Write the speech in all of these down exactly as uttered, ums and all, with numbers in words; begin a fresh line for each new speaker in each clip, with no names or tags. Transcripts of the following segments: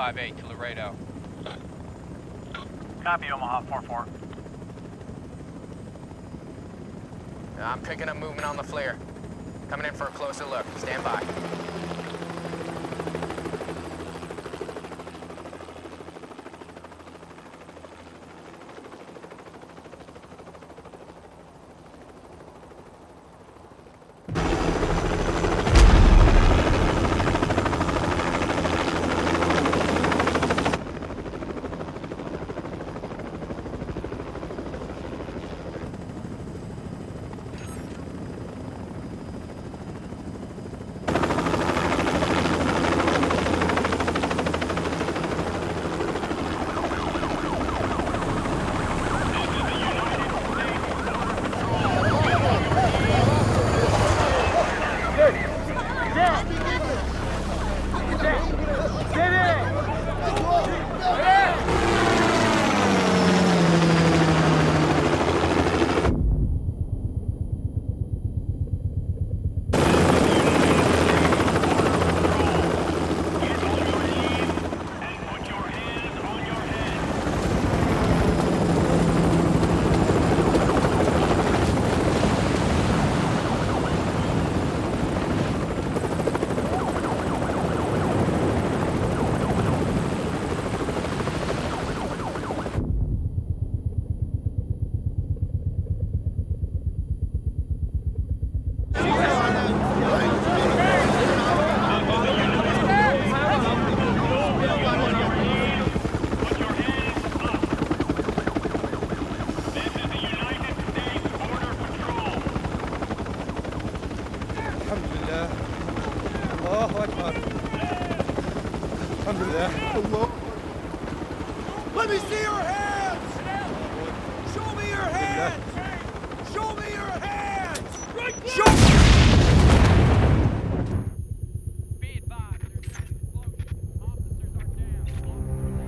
five eight to Laredo.
Copy, Omaha four four.
I'm picking up movement on the flare. Coming in for a closer look. Stand by.
Let me see your hands! Show me your hands! Show me your hands! Right there! Show me!
Be advised, there's an explosion. Officers are down.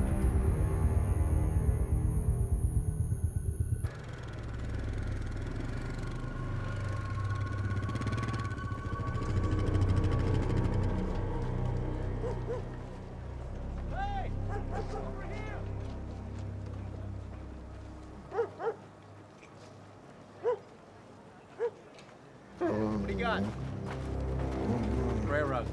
Hey! Over here!
What do you got?
Railroads.